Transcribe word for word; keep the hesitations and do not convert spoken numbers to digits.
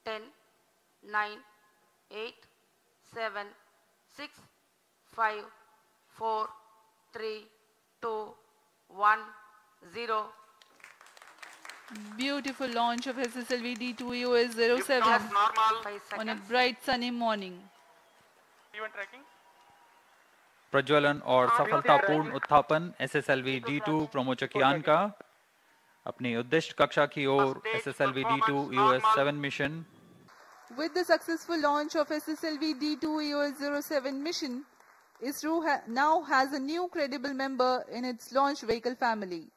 ten, nine, eight, seven, six, five, four, three, two, one, zero. Beautiful launch of S S L V D two E O S zero seven on a bright sunny morning. प्रज्वलन और सफलतापूर्ण उत्थापन S S L V D two प्रोमोचकियान का अपनी उद्दिष्ट कक्षा की ओर S S L V D two E O S seven mission. With the successful launch of S S L V D two E O S zero seven mission, ISRO ha now has a new credible member in its launch vehicle family.